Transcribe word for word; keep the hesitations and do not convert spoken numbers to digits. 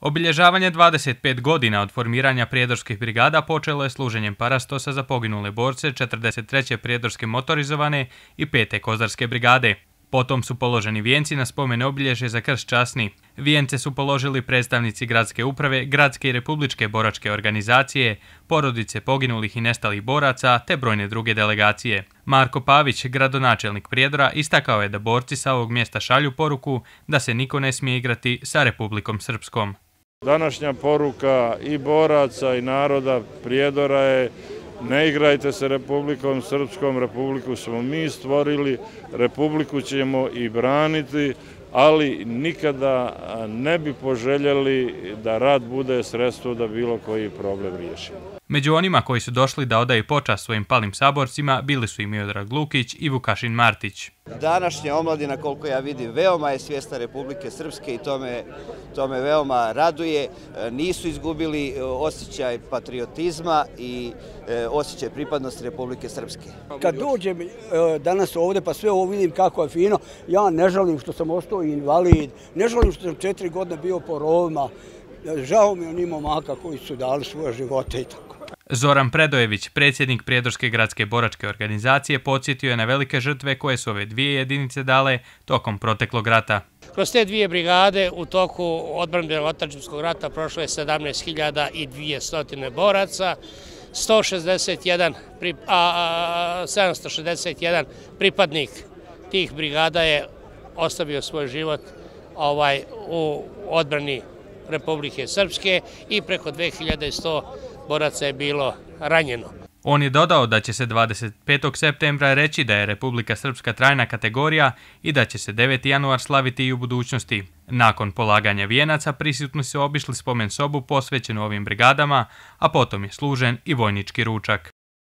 Obilježavanje dvadeset pet godina od formiranja prijedorskih brigada počelo je služenjem parastosa za poginule borce četrdeset treće prijedorske motorizovane i pete kozarske brigade. Potom su položeni vijenci na spomen obilježje za krst časni. Vijence su položili predstavnici gradske uprave, gradske i republičke boračke organizacije, porodice poginulih i nestalih boraca te brojne druge delegacije. Marko Pavić, gradonačelnik Prijedora, istakao je da borci sa ovog mjesta šalju poruku da se niko ne smije igrati sa Republikom Srpskom. Današnja poruka i boraca i naroda Prijedora je: ne igrajte se Republikom Srpskom, Republiku smo mi stvorili, Republiku ćemo i braniti, ali nikada ne bi poželjeli da rat bude sredstvo da bilo koji problem riješimo. Među onima koji su došli da odaju počast svojim palim saborcima bili su i Miodrag Lukić i Vukašin Martić. Današnja omladina, koliko ja vidim, veoma je svjesna Republike Srpske i to me, to me veoma raduje. Nisu izgubili osjećaj patriotizma i osjećaj pripadnosti Republike Srpske. Kad dođem danas ovdje pa sve ovo vidim kako je fino, ja ne žalim što sam ostao invalid, ne žalim što sam četiri godine bio po rovima, žao mi onih momaka koji su dali svoje živote i tako. Zoran Predojević, predsjednik Prijedorske gradske boračke organizacije, podsjetio je na velike žrtve koje su ove dvije jedinice dale tokom proteklog rata. Kroz te dvije brigade u toku odbrambenog otadžbinskog rata prošlo je sedamnaest hiljada dvjesto boraca, sto šezdeset jedan, a, sedamsto šezdeset jedan pripadnik tih brigada je ostavio svoj život ovaj, u odbrani Republike Srpske i preko dve hiljade sto boraca je bilo ranjeno. On je dodao da će se dvadeset petog septembra reći da je Republika Srpska trajna kategorija i da će se deveti januar slaviti i u budućnosti. Nakon polaganja vijenaca prisutni su obišli spomen sobu posvećenu ovim brigadama, a potom je služen i vojnički ručak.